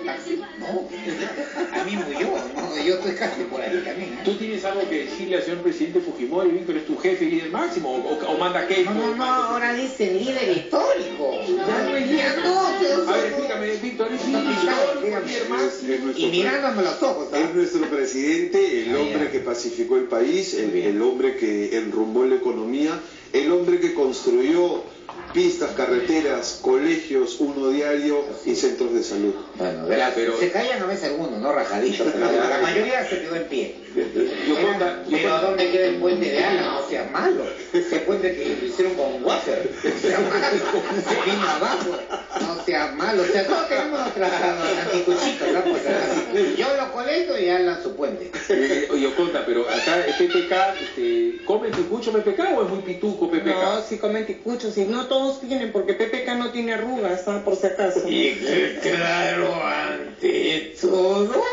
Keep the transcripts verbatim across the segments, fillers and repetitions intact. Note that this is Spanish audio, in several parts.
No, a mí murió, no, yo estoy casi por ahí también. ¿eh? ¿Tú tienes algo que decirle al señor presidente Fujimori, Víctor, es tu jefe y líder máximo? ¿O, o, o manda qué? No, no, no, ahora dicen líder histórico. Ya no es líder. No, a ver, explícame, Víctor, es líder histórico. Y mirándome los ojos. ¿sabes? Es nuestro presidente, el hombre que pacificó el país, el, el hombre que enrumbó la economía, el hombre que construyó pistas, carreteras, colegios, uno diario y centros de salud. Bueno, ya, pero... se callan a veces algunos, no rajaditos, pero la mayoría se quedó en pie. Yo conta, yo pero conta... ¿dónde queda el puente de Alan? No sea malo. Ese puente que lo hicieron con wafer, no sea malo. Se vino abajo, no sea malo. O sea, todos tenemos nuestras anticuchitas, ¿no? Pues, yo lo colecto y Alan su puente. Eh, yo conta, pero acá P P K, este, ¿come ticucho P P K o es muy pituco P P K? No, sí comen ticuchos, y no todos tienen, porque P P K no tiene arrugas, ¿ah? Por si acaso. Y que, claro, ante todo,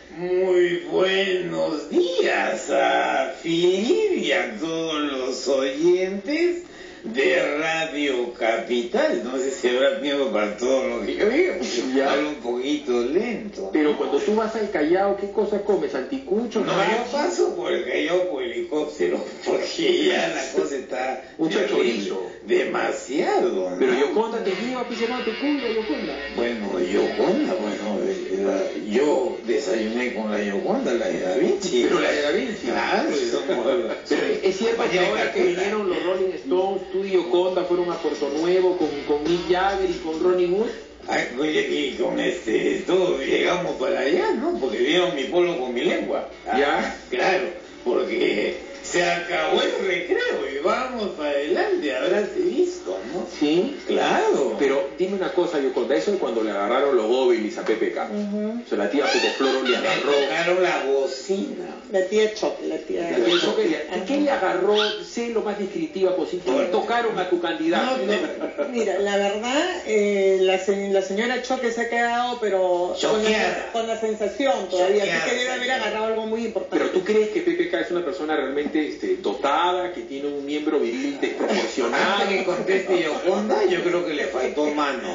muy buenos días a Philip y a todos los oyentes de Radio Capital. No sé si habrá miedo para todo lo que yo digo. Ya. Hablo un poquito lento. Pero cuando tú vas al Callao, ¿qué cosa comes? ¿Anticucho? No, yo paso por el Callao por helicóptero, porque ya la cosa está Mucho chorizo. demasiado, ¿no? Pero Yoconda te lleva, pues hermano, te cuida, Yoconda. Bueno, Yoconda, bueno, la, yo desayuné con la Yoconda, la de Da Vinci. Pero la de Da Vinci. Claro, somos... Pero es cierto que ahora que vinieron los Rolling Stones, tú y Yoconda fueron a Puerto Nuevo con, con Mick Jagger y con Ronnie Wood. Ay, oye, y con este, todos llegamos para allá, ¿no? Porque vieron mi polo con mi lengua. Ah, ¿Ya? Claro, porque se acabó el recreo y vamos para adelante, habrás visto, ¿no? Sí. Claro. Pero dime una cosa, Yoconda, eso es cuando le agarraron los góvilis a P P K. Uh-huh. O sea, la tía Petefloro le Le agarró... tocaron la bocina. La tía Choque, la tía... La tía Choque, ¿qué, ¿qué le agarró? Sé lo más descriptiva posible. ¿Qué le tocaron a tu candidato? No, no, mira, la verdad, eh, la, se, la señora Choque se ha quedado, pero con la, con la sensación todavía, Choqueada, así que debe haber agarrado algo muy importante. Pero ¿tú crees que P P K es una persona realmente este, dotada, que tiene un miembro viril desproporcionado? Antes que conteste Yoconda, yo creo que le faltó mano.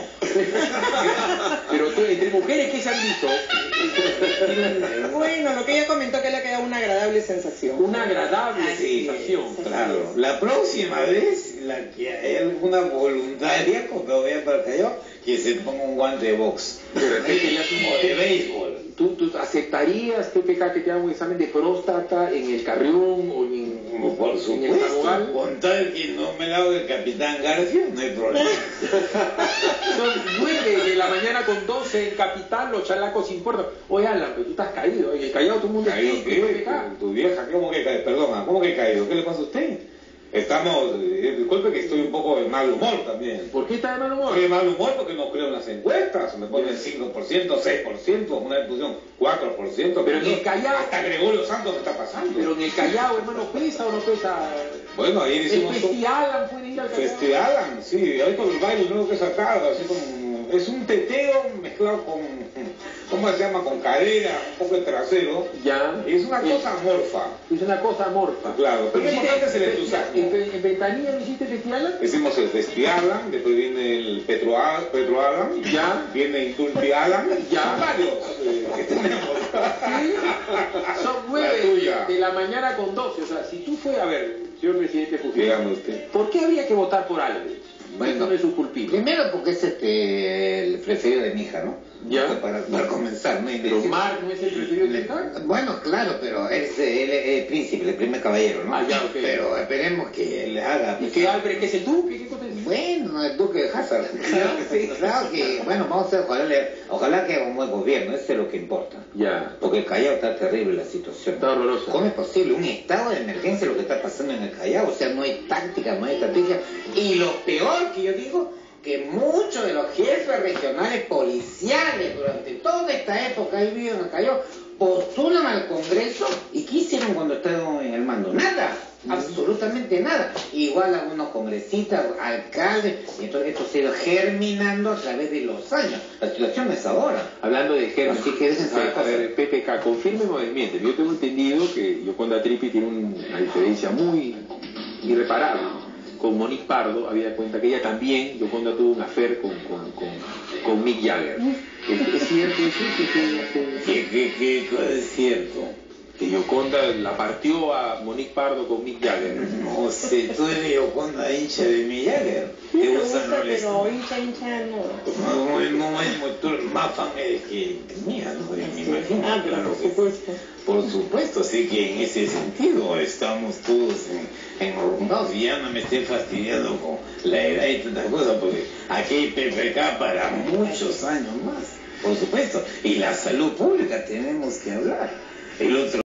Pero tú, entre mujeres, ¿qué se han visto? Bueno, lo que ella comentó que le ha quedado una agradable sensación. Una agradable Sí, sensación. claro. La próxima vez, la que hay alguna voluntaria cuando vaya para el Callao, que se ponga un guante de box. De repente ya es un Como de béisbol. ¿Tú, ¿Tú aceptarías, P P K, que te haga un examen de próstata en el Carrión o en, Por en el supuesto, Zagual? con tal que no me la haga el Capitán García, no hay problema. Son nueve de la mañana con doce en Capital, los chalacos importan. Oye, Alan, pero tú estás caído, en el Callao todo el mundo ¿Caído es qué? P P K. Tu vieja, ¿cómo que caído? Perdona, ¿cómo que caído? ¿Qué le pasa a usted? Estamos, eh, disculpe que estoy un poco de mal humor también. ¿Por qué está de mal humor? Estoy de mal humor porque no creo en las encuestas. Me ponen cinco por ciento, seis por ciento, una vez pusieron cuatro por ciento. Pero en el Callao... Hasta Gregorio Santos me está pasando. Pero en el Callao, hermano, ¿pesa o no pesa? Bueno, ahí El hicimos un Festialan puede ir al Callao. festival, sí, ahí con el baile nuevo que he sacado, así como... Es un teteo mezclado con, ¿cómo se llama? Con cadera, un poco de trasero. Ya. Y es una cosa amorfa. Es una cosa amorfa. Claro, pero lo importante es el entusiasmo. ¿En, en Ventanilla no hiciste Festialan? Hicimos el Festialan, después viene el Petroalan, Petroalan, Ya. viene Indultialan, Ya. son varios eh, que tenemos. Sí. Son La nueve tuya. de la mañana con doce. O sea, si tú fueras, a ver, señor presidente Fujimori, Dígame usted. ¿por qué habría que votar por Álvarez? Bueno, no es un culpito. Primero porque es este el preferido de mi hija, ¿no? Ya. Para, para comenzar, ¿no? Y Pero decir- Marc no es el preferido de Tecán. Bueno, claro, pero es el, el príncipe, el primer caballero, ¿no? Ah, ya, ok. Pero esperemos que le haga... ¿Y que Álvarez que es el duque? ¿Qué cosa es? Bueno, el duque de Hazard. Sí, claro que, bueno, vamos a ver, ojalá, le- ojalá que haga un buen gobierno, eso es lo que importa. Ya. Porque el Callao está terrible la situación. Está horrorosa. ¿Cómo es posible? Un estado de emergencia lo que está pasando en el Callao, o sea, no hay táctica, no hay estrategia. Y lo peor que yo digo, que muchos de los jefes regionales policiales durante toda esta época ahí viven en el Callao, postulan al Congreso y ¿qué hicieron cuando estaban en el mando? Nada, absolutamente nada. Igual algunos congresistas, alcaldes, y entonces esto se ha ido germinando a través de los años. La situación es ahora. Hablando de germen, Así que déjense a de ver, a cosas. ver, P P K, confírmeme o desmiente. Yo tengo entendido que Yoconda Tripi tiene un- una diferencia muy irreparable con Monique Pardo. Había cuenta que ella también, Yoconda tuvo un affair con, con, con, con Mick Jagger. ¿Es, es cierto eso que usted... ¿Qué, qué, qué, qué es cierto? Que Yoconda la partió a Monique Pardo con Mick Jagger. No sé, tú eres Yoconda hincha de Mick Jagger. Sí, ¿Te me gusta gusta, no les- pero hincha, hincha, no. No, no, no, no, tú eres más fan eres que mía, ¿no? Me imagino. Ah, pero claro por que sí. supuesto. Por supuesto, así que en ese sentido estamos todos en, enrumbados y ya no me esté fastidiando con la edad y tantas cosas, porque aquí hay P P K para muchos años más, por supuesto, y la salud pública tenemos que hablar. El otro